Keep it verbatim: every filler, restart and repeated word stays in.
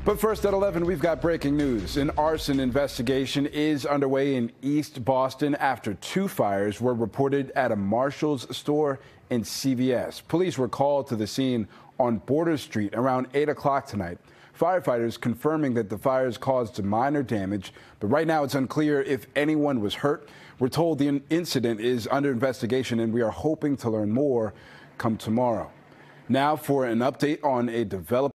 But first at eleven, we've got breaking news. An arson investigation is underway in East Boston after two fires were reported at a Marshall's store and C V S. Police were called to the scene on Border Street around eight o'clock tonight. Firefighters confirming that the fires caused minor damage, but right now it's unclear if anyone was hurt. We're told the incident is under investigation, and we are hoping to learn more come tomorrow. Now for an update on a developing